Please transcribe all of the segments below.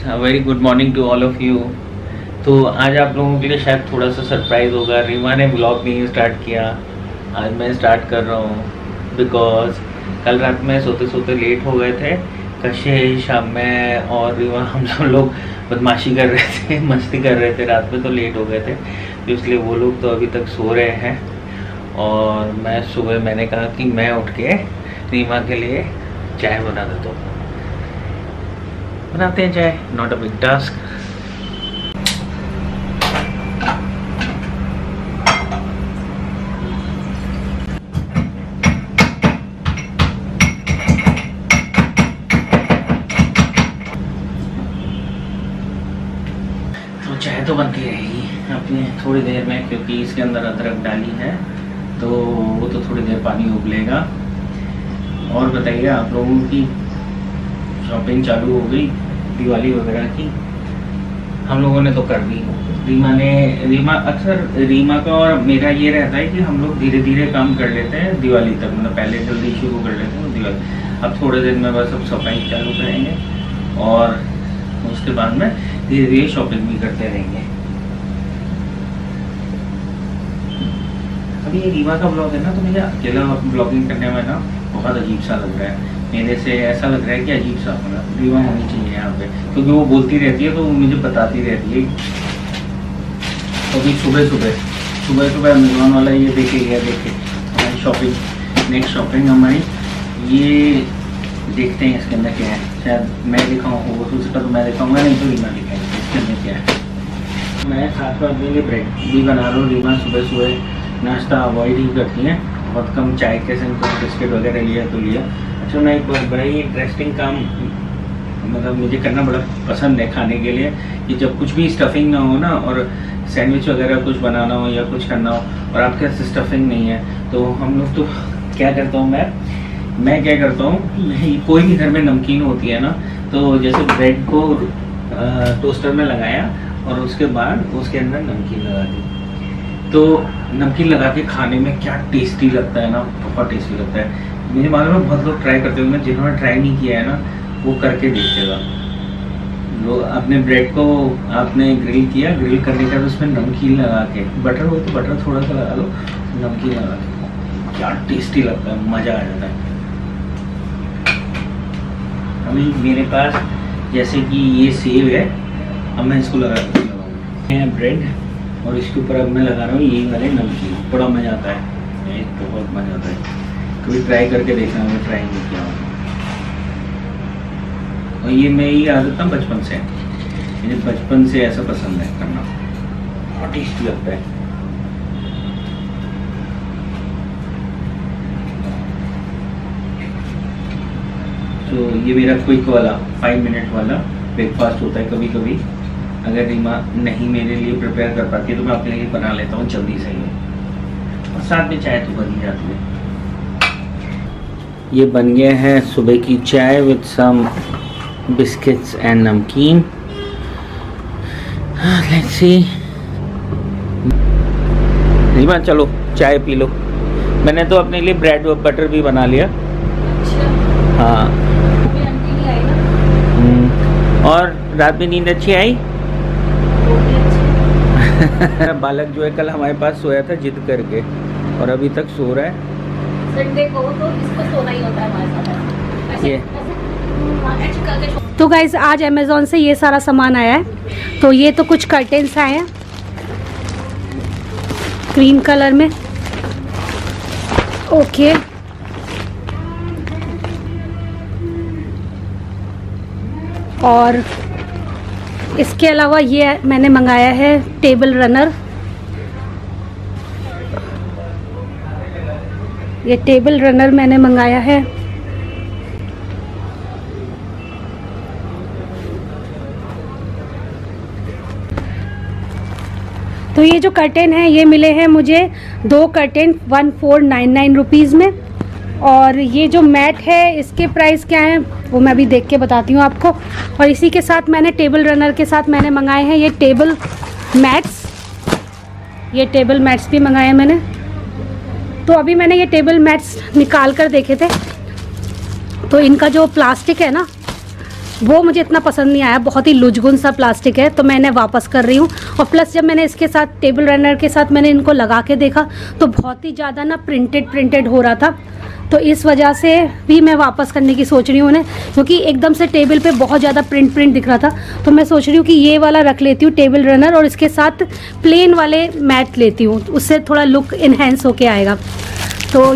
Very good morning to all of you. तो आज आप लोगों के लिए शायद थोड़ा सा सरप्राइज़ होगा। रीमा ने ब्लॉग नहीं स्टार्ट किया, आज मैं स्टार्ट कर रहा हूँ बिकॉज कल रात में सोते सोते लेट हो गए थे। कशिश, मैं और रीमा हम सब लोग बदमाशी कर रहे थे, मस्ती कर रहे थे रात में, तो लेट हो गए थे। तो इसलिए वो लोग तो अभी तक सो रहे हैं और मैं सुबह मैंने कहा कि मैं उठ के रीमा के लिए चाय बना देता हूँ। बनाते हैं चाय, नॉट अ बिग टास्क। तो चाय तो बनती रहेगी अपनी थोड़ी देर में, क्योंकि इसके अंदर अदरक डाली है तो वो तो थोड़ी देर पानी उबलेगा। और बताइए, आप लोगों की शॉपिंग चालू हो गई दिवाली वगैरह की? हम लोगों ने तो कर दी। रीमा का और मेरा ये रहता है कि हम लोग धीरे धीरे काम कर लेते हैं दिवाली तक, मतलब पहले जल्दी शुरू कर लेते हैं दिवाली। अब थोड़े दिन में बस अब सफाई चालू करेंगे और उसके बाद में धीरे धीरे शॉपिंग भी करते रहेंगे। अभी ये रीमा का ब्लॉग है ना, तो मुझे अकेला ब्लॉगिंग करने में ना बहुत अजीब सा लग रहा है। मेरे से ऐसा लग रहा है कि अजीब सा, मतलब रीमा होनी चाहिए यहाँ पे, क्योंकि वो बोलती रहती है तो वो मुझे बताती रहती है। तो अभी सुबह अमेज़ॉन वाला ये देखे हमारी शॉपिंग, नेक्स्ट शॉपिंग हमारी, ये देखते हैं इसके अंदर क्या है। शायद मैं दिखाऊँ, वो दूसरा तो मैं दिखाऊँगा नहीं, तो रीमा दिखाएंगे इसके अंदर क्या है। मैं साथ में अपने लिए ब्रेड भी बना रहा हूँ। रीमा सुबह नाश्ता अवॉइड ही करती हैं, बहुत कम चाय के संग कुछ बिस्किट वगैरह लिया तो लिया। अच्छा, मैं एक बड़ा ही इंटरेस्टिंग काम मतलब मुझे करना बड़ा पसंद है खाने के लिए, कि जब कुछ भी स्टफिंग ना हो ना, और सैंडविच वगैरह कुछ बनाना हो या कुछ करना हो और आपके पास स्टफिंग नहीं है, तो हम लोग तो क्या करता हूँ, मैं क्या करता हूँ, कोई भी घर में नमकीन होती है ना, तो जैसे ब्रेड को टोस्टर में लगाया और उसके बाद उसके अंदर नमकीन लगा दी, तो नमकीन लगा के खाने में क्या टेस्टी लगता है ना, बहुत टेस्टी लगता है। मुझे मालूम है बहुत लोग ट्राई करते होंगे, जिन्होंने ट्राई नहीं किया है ना वो करके देखिएगा। लोग अपने ब्रेड को आपने ग्रिल किया, ग्रिल करने के बाद उसमें नमकीन लगा के, बटर हो तो बटर थोड़ा सा लगा लो, नमकीन लगा के, क्या टेस्टी लगता है, मज़ा आ जाता है। अभी मेरे पास जैसे कि ये सेब है, अब मैं इसको लगाऊंगा ब्रेड, और इसके ऊपर अब मैं लगा रहा हूँ यही वाले नमकीन। बड़ा मज़ा आता है, बहुत मज़ा आता है। कभी ट्राई करके देखना, मैं ट्राई नहीं किया हूँ। और ये मेरी आदत ना बचपन से, मुझे बचपन से ऐसा पसंद है करना, बहुत टेस्टी लगता है। तो ये मेरा क्विक वाला 5 मिनट वाला ब्रेकफास्ट होता है। कभी कभी अगर रीमा नहीं मेरे लिए प्रिपेयर कर पाती है तो मैं अपने लिए बना लेता हूँ जल्दी से ही, और साथ में चाय तो बन ही जाती है। ये बन गया है सुबह की चाय with some biscuits and namkeen. Let's see. Reema चलो चाय पी लो। मैंने तो अपने लिए ब्रेड और बटर भी बना लिया। हाँ, और रात में नींद अच्छी आई? बालक जो है कल हमारे पास सोया था जिद करके, और अभी तक सो रहा है। संडे को तो इसको सोना ही होता है हमारे साथ। ये तो गाइज आज अमेज़ॉन से ये सारा सामान आया है। तो ये तो कुछ कर्टेन्स आए हैं क्रीम कलर में, ओके। और इसके अलावा ये मैंने मंगाया है टेबल रनर। ये टेबल रनर मैंने मंगाया है। तो ये जो कर्टेन है ये मिले हैं मुझे 2 कर्टेन 1499 रुपीज़ में। और ये जो मैट है इसके प्राइस क्या है वो मैं अभी देख के बताती हूँ आपको। और इसी के साथ मैंने टेबल रनर के साथ मैंने मंगाए हैं ये टेबल मैट्स। ये टेबल मैट्स भी मंगाए हैं मैंने। तो अभी मैंने ये टेबल मैट्स निकाल कर देखे थे, तो इनका जो प्लास्टिक है ना वो मुझे इतना पसंद नहीं आया, बहुत ही लुजगुन सा प्लास्टिक है, तो मैं इन्हें वापस कर रही हूँ। और प्लस जब मैंने इसके साथ टेबल रनर के साथ मैंने इनको लगा के देखा तो बहुत ही ज़्यादा ना प्रिंटेड हो रहा था, तो इस वजह से भी मैं वापस करने की सोच रही हूँ उन्हें, क्योंकि एकदम से टेबल पे बहुत ज़्यादा प्रिंट दिख रहा था। तो मैं सोच रही हूँ कि ये वाला रख लेती हूँ टेबल रनर और इसके साथ प्लेन वाले मैट लेती हूँ, उससे थोड़ा लुक इन्हेंस होके आएगा। तो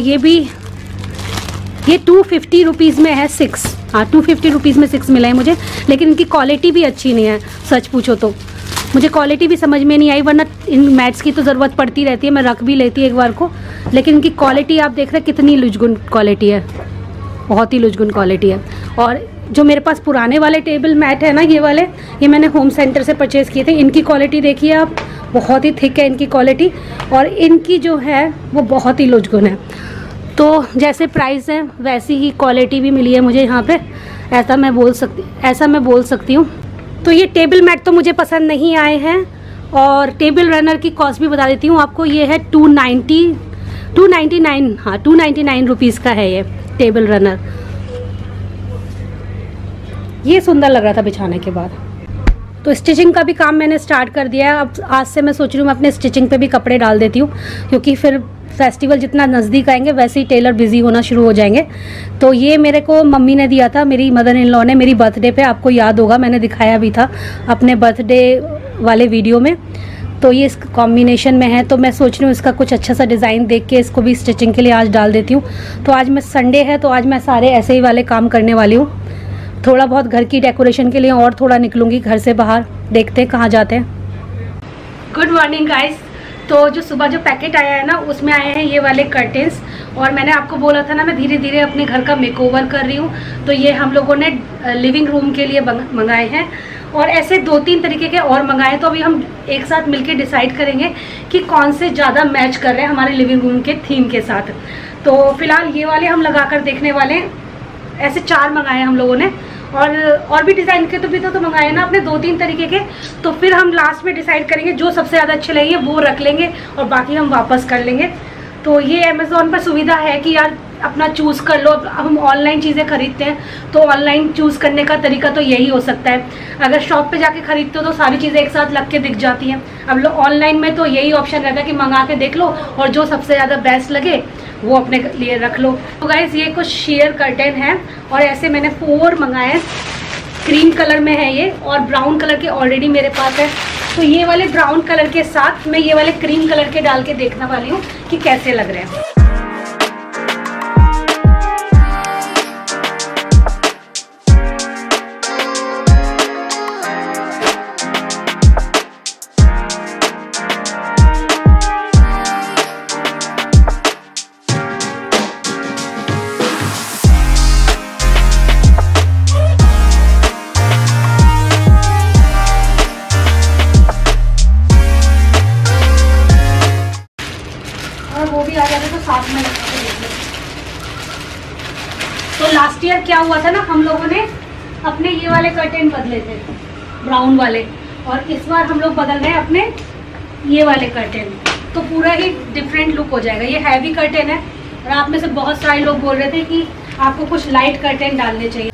ये 250 रुपीज़ में है 6, हाँ 250 रुपीज़ में 6 मिला है मुझे, लेकिन इनकी क्वालिटी भी अच्छी नहीं है, सच पूछो तो मुझे क्वालिटी भी समझ में नहीं आई, वरना इन मैट्स की तो ज़रूरत पड़ती रहती है, मैं रख भी लेती एक बार को, लेकिन इनकी क्वालिटी आप देख रहे हैं कितनी लुजगुन क्वालिटी है, बहुत ही लुजगुन क्वालिटी है। और जो मेरे पास पुराने वाले टेबल मैट है ना, ये वाले, ये मैंने होम सेंटर से परचेज़ किए थे, इनकी क्वालिटी देखिए आप, बहुत ही थिक है इनकी क्वालिटी, और इनकी जो है वो बहुत ही लुजगुन है। तो जैसे प्राइस है वैसी ही क्वालिटी भी मिली है मुझे यहाँ पे, ऐसा मैं बोल सकती हूँ। तो ये टेबल मैट तो मुझे पसंद नहीं आए हैं, और टेबल रनर की कॉस्ट भी बता देती हूँ आपको, ये है 299, हाँ 299 रुपीज़ का है ये टेबल रनर। ये सुंदर लग रहा था बिछाने के बाद। तो स्टिचिंग का भी काम मैंने स्टार्ट कर दिया है, अब आज से मैं सोच रही हूँ मैं अपने स्टिचिंग पे भी कपड़े डाल देती हूँ, क्योंकि फिर फेस्टिवल जितना नज़दीक आएंगे वैसे ही टेलर बिजी होना शुरू हो जाएंगे। तो ये मेरे को मम्मी ने दिया था, मेरी मदर इन लॉ ने, मेरी बर्थडे पे, आपको याद होगा मैंने दिखाया भी था अपने बर्थडे वाले वीडियो में। तो ये इस कॉम्बिनेशन में है, तो मैं सोच रही हूँ इसका कुछ अच्छा सा डिज़ाइन देख के इसको भी स्टिचिंग के लिए आज डाल देती हूँ। तो आज मैं संडे है तो आज मैं सारे ऐसे ही वाले काम करने वाली हूँ, थोड़ा बहुत घर की डेकोरेशन के लिए और थोड़ा निकलूँगी घर से बाहर, देखते हैं कहाँ जाते हैं। Good morning guys. तो जो सुबह जो पैकेट आया है ना, उसमें आए हैं ये वाले कर्टेंस, और मैंने आपको बोला था ना मैं धीरे धीरे अपने घर का मेकओवर कर रही हूँ, तो ये हम लोगों ने लिविंग रूम के लिए मंगाए हैं, और ऐसे 2-3 तरीके के और मंगाए। तो अभी हम एक साथ मिलके डिसाइड करेंगे कि कौन से ज़्यादा मैच कर रहे हैं हमारे लिविंग रूम के थीम के साथ। तो फिलहाल ये वाले हम लगा कर देखने वाले हैं, ऐसे 4 मंगाए हम लोगों ने, और भी डिज़ाइन के तो मंगाए ना अपने 2-3 तरीके के। तो फिर हम लास्ट में डिसाइड करेंगे जो सबसे ज़्यादा अच्छे लगेंगे वो रख लेंगे और बाकी हम वापस कर लेंगे। तो ये अमेज़ॉन पर सुविधा है कि यार अपना चूज़ कर लो। अब हम ऑनलाइन चीज़ें खरीदते हैं तो ऑनलाइन चूज़ करने का तरीका तो यही हो सकता है, अगर शॉप पे जाके खरीदते हो तो सारी चीज़ें एक साथ लग के दिख जाती हैं। अब ऑनलाइन में तो यही ऑप्शन रहता है कि मंगा के देख लो और जो सबसे ज़्यादा बेस्ट लगे वो अपने लिए रख लो। तो गाइस ये कुछ शेयर कर्टेन है, और ऐसे मैंने 4 मंगाए, क्रीम कलर में है ये, और ब्राउन कलर के ऑलरेडी मेरे पास है। तो ये वाले ब्राउन कलर के साथ मैं ये वाले क्रीम कलर के डाल के देखने वाली हूँ कि कैसे लग रहे हैं। वो भी आ जाते तो साथ में लगा के देख लो। तो लास्ट ईयर क्या हुआ था ना, हम लोगों ने अपने ये वाले कर्टेन बदले थे ब्राउन वाले, और इस बार हम लोग बदल रहे हैं अपने ये वाले कर्टेन, तो पूरा ही डिफरेंट लुक हो जाएगा। ये हैवी कर्टेन है, और आप में से बहुत सारे लोग बोल रहे थे कि आपको कुछ लाइट कर्टेन डालने चाहिए।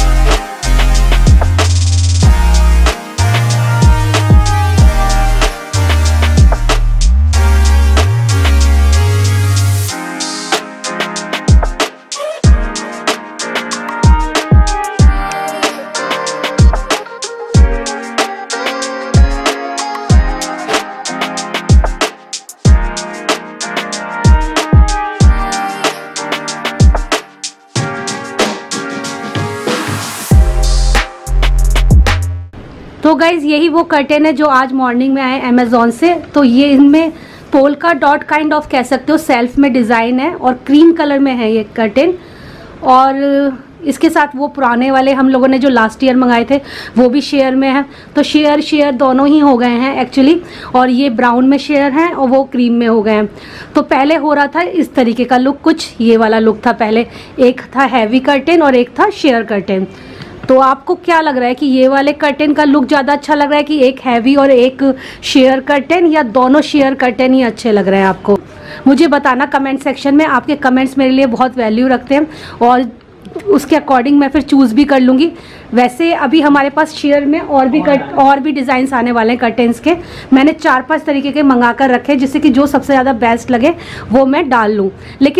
तो गाइज़ यही वो कर्टेन है जो आज मॉर्निंग में आए अमेज़ॉन से। तो ये इनमें पोल्का डॉट काइंड ऑफ कह सकते हो, सेल्फ में डिज़ाइन है, और क्रीम कलर में है ये कर्टेन। और इसके साथ वो पुराने वाले हम लोगों ने जो लास्ट ईयर मंगाए थे वो भी शेयर में है, तो शेयर दोनों ही हो गए हैं एक्चुअली, और ये ब्राउन में शेयर हैं और वो क्रीम में हो गए हैं। तो पहले हो रहा था इस तरीके का लुक, कुछ ये वाला लुक था पहले, एक था हैवी कर्टेन और एक था शेयर कर्टेन। तो आपको क्या लग रहा है कि ये वाले कर्टेन का लुक ज़्यादा अच्छा लग रहा है कि एक हैवी और एक शेयर कर्टेन, या दोनों शेयर कर्टेन ही अच्छे लग रहे हैं आपको? मुझे बताना कमेंट सेक्शन में, आपके कमेंट्स मेरे लिए बहुत वैल्यू रखते हैं। और उसके अकॉर्डिंग मैं फिर चूज़ भी कर लूँगी। वैसे अभी हमारे पास शेयर में और भी डिज़ाइंस आने वाले हैं कर्टेंस के। मैंने 4-5 तरीके के मंगा कर रखे हैं, जिससे कि जो सबसे ज़्यादा बेस्ट लगे वो मैं डाल लूँ।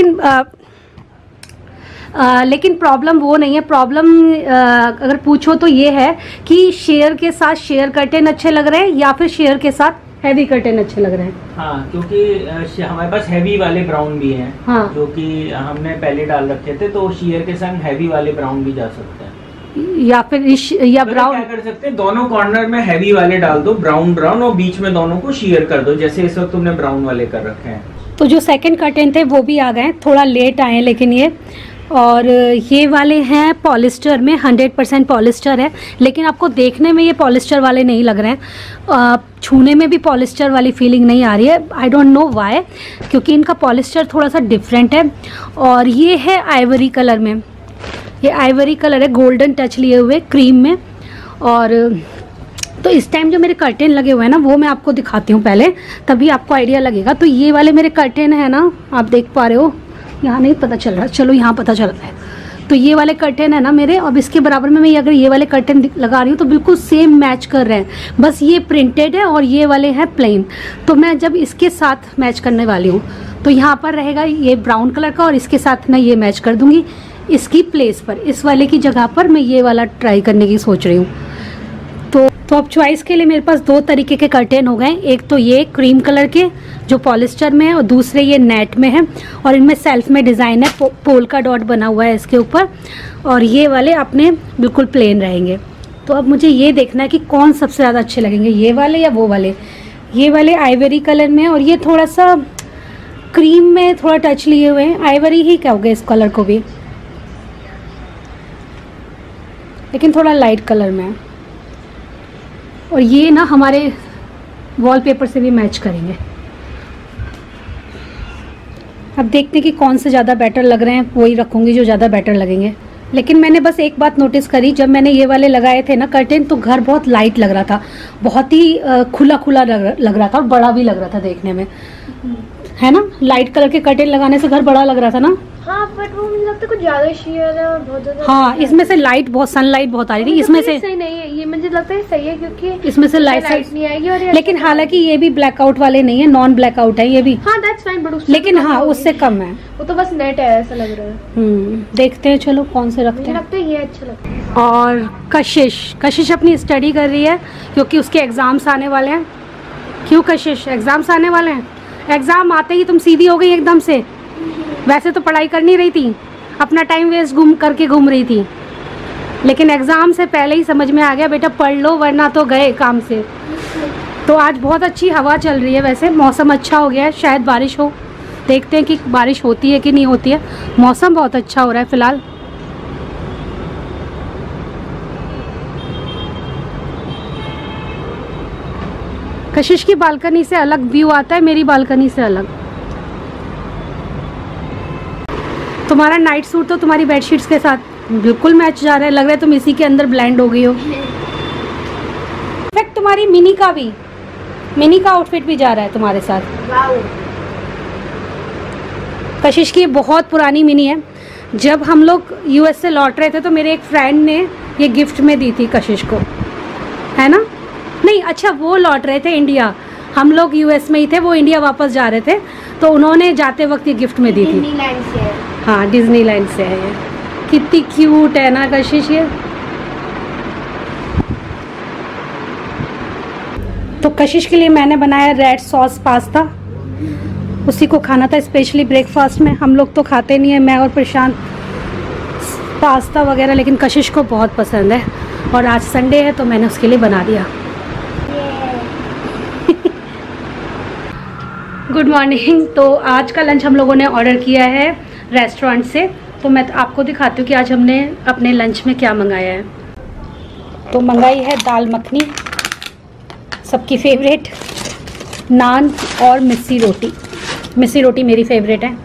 लेकिन प्रॉब्लम वो नहीं है। प्रॉब्लम अगर पूछो तो ये है कि शेयर के साथ शेयर कर्टेन अच्छे लग रहे हैं या फिर शेयर के साथ हैवी कर्टेन अच्छे लग रहे हैं। हाँ, क्योंकि हमारे पास हैवी वाले ब्राउन भी हैं। हाँ, जो कि हमने पहले डाल रखे थे, तो शेयर के संग हैवी वाले ब्राउन भी जा सकते हैं। या फिर या ब्राउन क्या कर सकते हैं, दोनों कॉर्नर में हैवी वाले डाल दो, ब्राउन और बीच में दोनों को शेयर कर दो, जैसे इस वक्त तुमने ब्राउन वाले कर रखे हैं। तो जो सेकंड कर्टेन थे वो भी आ गए, थोड़ा लेट आए लेकिन ये। और ये वाले हैं पॉलिस्टर में, 100% पॉलिस्टर है, लेकिन आपको देखने में ये पॉलिस्टर वाले नहीं लग रहे हैं। छूने में भी पॉलिस्टर वाली फीलिंग नहीं आ रही है। आई डोंट नो व्हाई, क्योंकि इनका पॉलिस्टर थोड़ा सा डिफरेंट है। और ये है आइवरी कलर में, ये आइवरी कलर है, गोल्डन टच लिए हुए क्रीम में। और तो इस टाइम जो मेरे कर्टेन लगे हुए हैं ना, वो मैं आपको दिखाती हूँ पहले, तभी आपको आइडिया लगेगा। तो ये वाले मेरे कर्टेन है ना, आप देख पा रहे हो, यहाँ नहीं पता चल रहा, चलो यहाँ पता चल रहा है। तो ये वाले कर्टेन है ना मेरे, अब इसके बराबर में मैं अगर ये वाले कर्टेन लगा रही हूँ तो बिल्कुल सेम मैच कर रहे हैं, बस ये प्रिंटेड है और ये वाले हैं प्लेन। तो मैं जब इसके साथ मैच करने वाली हूँ तो यहाँ पर रहेगा ये ब्राउन कलर का, और इसके साथ ना ये मैच कर दूंगी इसकी प्लेस पर। इस वाले की जगह पर मैं ये वाला ट्राई करने की सोच रही हूँ। तो अब चॉइस के लिए मेरे पास 2 तरीके के कर्टेन हो गए। एक तो ये क्रीम कलर के जो पॉलिस्टर में है, और दूसरे ये नेट में है, और इनमें सेल्फ में डिज़ाइन है, पोल का डॉट बना हुआ है इसके ऊपर। और ये वाले अपने बिल्कुल प्लेन रहेंगे। तो अब मुझे ये देखना है कि कौन सबसे ज़्यादा अच्छे लगेंगे, ये वाले या वो वाले। ये वाले आइवरी कलर में, और ये थोड़ा सा क्रीम में थोड़ा टच लिए हुए हैं, आइवरी ही कहोगे इस कलर को भी, लेकिन थोड़ा लाइट कलर में है। और ये ना हमारे वॉलपेपर से भी मैच करेंगे। अब देखते हैं कि कौन से ज़्यादा बेटर लग रहे हैं, वही रखूँगी जो ज़्यादा बेटर लगेंगे। लेकिन मैंने बस एक बात नोटिस करी, जब मैंने ये वाले लगाए थे ना कर्टेन, तो घर बहुत लाइट लग रहा था, बहुत ही खुला खुला लग रहा था, और बड़ा भी लग रहा था देखने में, है ना। लाइट कलर के कर्टेन लगाने से घर बड़ा लग रहा था ना। हाँ, बट वो मुझे लगता है कुछ ज्यादा शेयर है और बहुत ज्यादा। हाँ, इसमें से लाइट बहुत, सनलाइट बहुत आ रही थी इसमें से। सही नहीं है ये, मुझे लगता है सही है, क्योंकि इसमें से लाइट नहीं आएगी। और लेकिन हालांकि ये भी ब्लैकआउट वाले नहीं है, नॉन ब्लैकआउट है ये भी। हाँ, दैट्स फाइन, बट लेकिन हाँ, उससे कम है। वो तो बस नेट है, ऐसा लग रहा है। देखते हैं, चलो कौन से रखते मुझे हैं। लगता है ये अच्छा लगता है। और कशिश अपनी स्टडी कर रही है, क्योंकि उसके एग्जाम्स आने वाले हैं। क्यों कशिश, एग्जाम्स आने वाले हैं? एग्जाम आते ही तुम सीधी हो गई एकदम से। वैसे तो पढ़ाई कर नहीं रही थी, अपना टाइम वेस्ट घूम रही थी, लेकिन एग्ज़ाम से पहले ही समझ में आ गया बेटा पढ़ लो, वरना तो गए काम से। तो आज बहुत अच्छी हवा चल रही है, वैसे मौसम अच्छा हो गया है, शायद बारिश हो। देखते हैं कि बारिश होती है कि नहीं होती है। मौसम बहुत अच्छा हो रहा है फ़िलहाल। कशिश की बालकनी से अलग व्यू आता है, मेरी बालकनी से अलग। तुम्हारा नाइट सूट तो तुम्हारी बेडशीट्स के साथ बिल्कुल मैच जा रहा है, लग रहा है तुम इसी के अंदर ब्लेंड हो गई हो। इनफैक्ट तुम्हारी मिनी का आउटफिट भी जा रहा है तुम्हारे साथ। कशिश की बहुत पुरानी मिनी है। जब हम लोग यूएस से लौट रहे थे तो मेरे एक फ्रेंड ने ये गिफ्ट में दी थी कशिश को, है ना। नहीं, अच्छा वो लौट रहे थे इंडिया, हम लोग यूएस में ही थे, वो इंडिया वापस जा रहे थे, तो उन्होंने जाते वक्त ये गिफ्ट में दी थी। डिज्नीलैंड से है। हाँ, डिज्नीलैंड से है ये। कितनी क्यूट है ना कशिश ये। तो कशिश के लिए मैंने बनाया रेड सॉस पास्ता, उसी को खाना था स्पेशली ब्रेकफास्ट में। हम लोग तो खाते नहीं है, मैं और प्रशांत, पास्ता वगैरह, लेकिन कशिश को बहुत पसंद है और आज संडे है तो मैंने उसके लिए बना दिया। Good morning. तो आज का लंच हम लोगों ने ऑर्डर किया है रेस्टोरेंट से, तो मैं आपको दिखाती हूँ कि आज हमने अपने लंच में क्या मंगाया है। तो मंगाई है दाल मखनी, सबकी फेवरेट, नान और मिस्सी रोटी। मिस्सी रोटी मेरी फेवरेट है।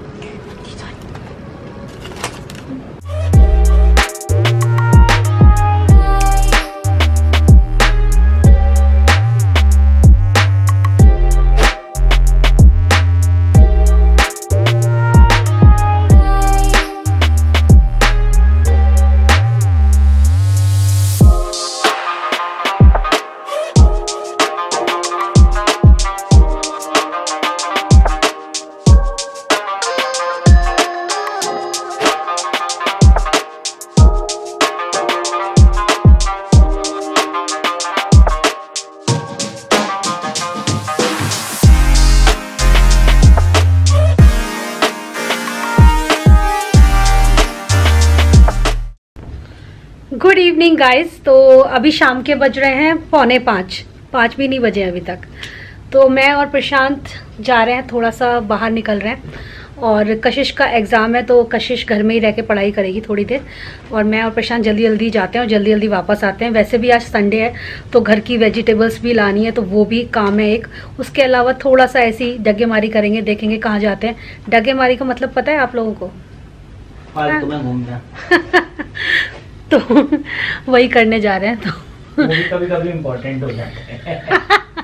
Good evening guys. तो अभी शाम के बज रहे हैं 4:45, 5 भी नहीं बजे अभी तक। तो मैं और प्रशांत जा रहे हैं, थोड़ा सा बाहर निकल रहे हैं। और कशिश का एग्ज़ाम है तो कशिश घर में ही रह के पढ़ाई करेगी थोड़ी देर, और मैं और प्रशांत जल्दी जल्दी जाते हैं और जल्दी जल्दी वापस आते हैं। वैसे भी आज संडे है तो घर की वेजिटेबल्स भी लानी है, तो वो भी काम है एक। उसके अलावा थोड़ा सा ऐसी डगेमारी करेंगे, देखेंगे कहाँ जाते हैं। डगेमारी का मतलब पता है आप लोगों को? फालतू में घूमना। तो वही करने जा रहे हैं। तो वो भी कभी-कभी इम्पोर्टेंट हो जाता है।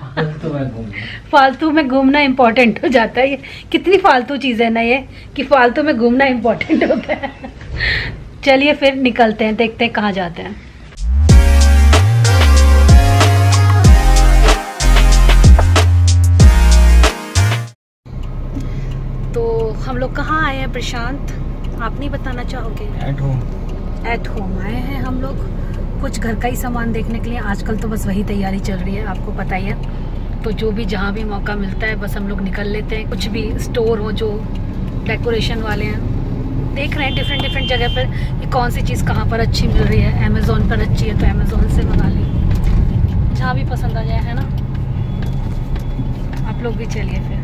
फालतू में घूमना इम्पोर्टेंट हो जाता है। ये कितनी फालतू चीज़ है ना ये, कि फालतू में घूमना इम्पोर्टेंट होता है। चलिए फिर निकलते हैं, देखते हैं कहाँ जाते हैं। तो हम लोग कहाँ आए हैं प्रशांत, आप नहीं बताना चाहोगे? एट होम आए हैं हम लोग, कुछ घर का ही सामान देखने के लिए। आजकल तो बस वही तैयारी चल रही है, आपको पता ही है। तो जो भी जहाँ भी मौका मिलता है बस हम लोग निकल लेते हैं। कुछ भी स्टोर हो जो डेकोरेशन वाले हैं, देख रहे हैं डिफरेंट डिफरेंट जगह पर कि कौन सी चीज़ कहाँ पर अच्छी मिल रही है। अमेज़ॉन पर अच्छी है तो अमेज़ॉन से मंगा ली, जहाँ भी पसंद आ जाए, है ना। आप लोग भी चलिए फिर।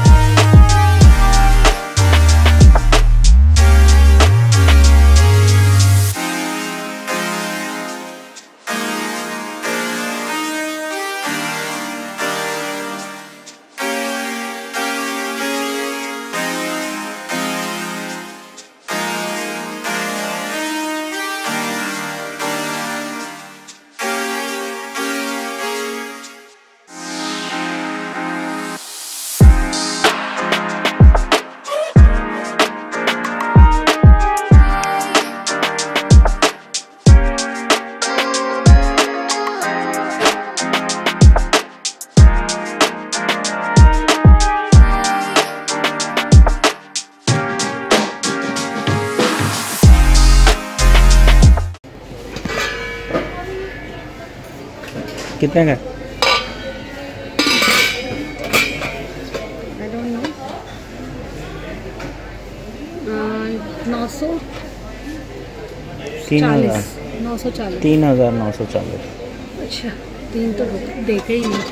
कितने का? I don't know. 940 940 3,940। अच्छा, 3 तो देखे ही नहीं।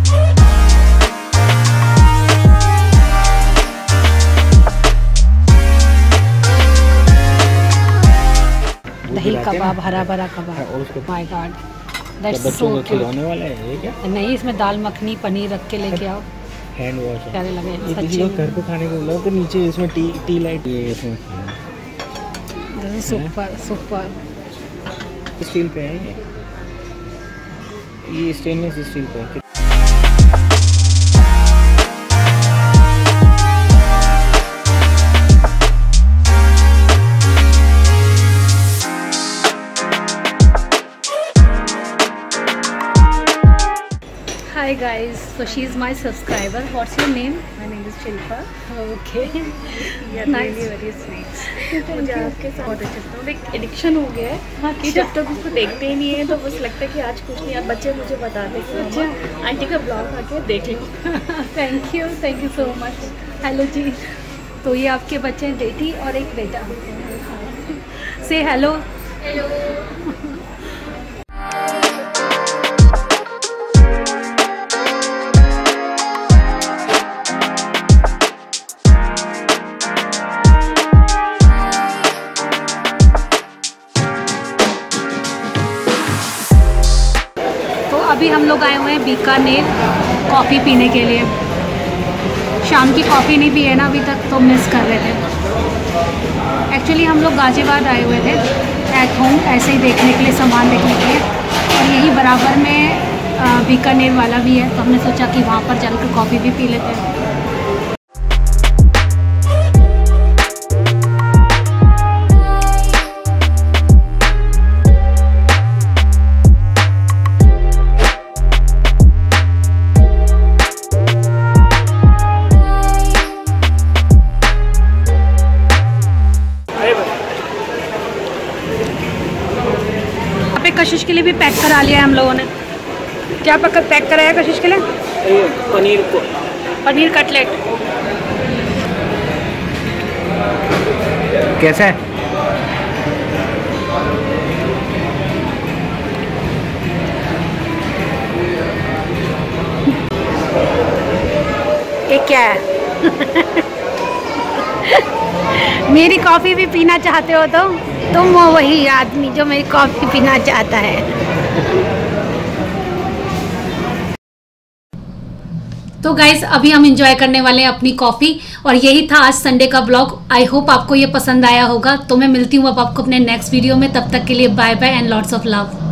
दही कबाब, हरा भरा kebab, my God, that's so खिलौने वाला है ये क्या? नहीं, इसमें दाल मखनी पनीर रख के लेके आओ, हैंड वॉश है। प्यारे लगे ये किसी को घर पे खाने को बोला तो नीचे इसमें टी लाइट ये इसमें सुपर सुपर। स्टील पे है ये स्टेनलेस स्टील पे है। Hi guys, so she is my subscriber. What's your name? My name is Shilpa. Okay. Yeah, Nice. really very sweet. मुझे आपके साथ बहुत अच्छा लगता है। एक एडिक्शन हो गया है हाँ, कि जब तक उसको देखते ही नहीं है तो बस लगता है कि आज कुछ नहीं, यार बच्चे मुझे बताते हैं कि आंटी का ब्लॉग आके देख लो। Thank you so much. Hello जी। तो ये आपके बच्चे हैं, बेटी और एक बेटा। से हेलो। अभी हम लोग आए हुए हैं बीकानेर कॉफ़ी पीने के लिए। शाम की कॉफ़ी नहीं पी है ना अभी तक, तो मिस कर रहे थे। एक्चुअली हम लोग गाजियाबाद आए हुए थे एट होम, ऐसे ही देखने के लिए, सामान देखने के लिए। और यही बराबर में बीकानेर वाला भी है, तो हमने सोचा कि वहाँ पर चलकर कॉफ़ी भी पी लेते हैं। कशिश के लिए भी पैक करा लिया है हम लोगों ने। क्या पैक कराया कशिश के लिए? पनीर कटलेट। कैसा है? क्या है। मेरी कॉफ़ी भी पीना चाहते हो तो तुम हो वही आदमी जो मेरी कॉफ़ी पीना चाहता है। तो गाइज अभी हम इंजॉय करने वाले हैं अपनी कॉफ़ी, और यही था आज संडे का ब्लॉग। आई होप आपको ये पसंद आया होगा। तो मैं मिलती हूँ अब आपको अपने नेक्स्ट वीडियो में। तब तक के लिए bye bye and lots of love.